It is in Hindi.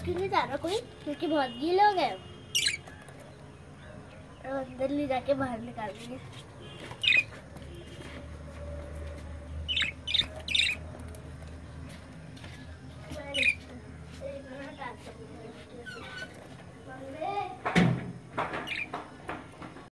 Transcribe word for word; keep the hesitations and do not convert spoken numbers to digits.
क्यों नहीं जा रहा कोई, क्योंकि बहुत गीले हो गए। अंदर ले जाके बाहर निकाल देंगे।